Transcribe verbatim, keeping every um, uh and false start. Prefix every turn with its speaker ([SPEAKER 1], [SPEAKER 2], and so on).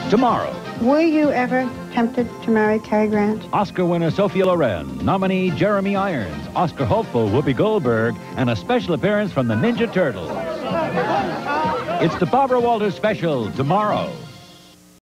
[SPEAKER 1] tomorrow.
[SPEAKER 2] Were you ever tempted to marry Cary Grant?
[SPEAKER 1] Oscar winner Sophia Loren, nominee Jeremy Irons, Oscar hopeful Whoopi Goldberg, and a special appearance from the Ninja Turtles. It's the Barbara Walters special tomorrow.